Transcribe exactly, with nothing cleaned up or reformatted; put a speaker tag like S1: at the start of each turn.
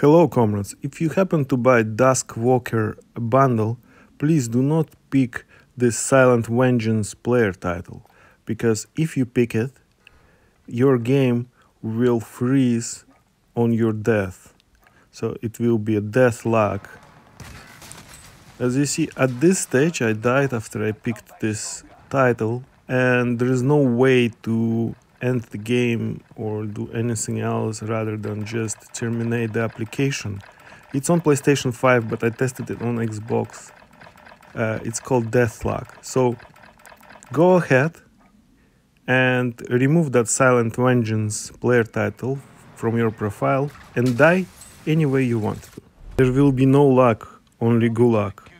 S1: Hello comrades, if you happen to buy Dusk Walker bundle, please do not pick this Silent Vengeance player title, because if you pick it, your game will freeze on your death, so it will be a death lag. As you see, at this stage I died after I picked this title, and there is no way to end the game or do anything else rather than just terminate the application. It's on PlayStation five, but I tested it on Xbox. Uh, it's called Death Lag. So go ahead and remove that Silent Vengeance player title from your profile and die any way you want to. There will be no luck, only gulag.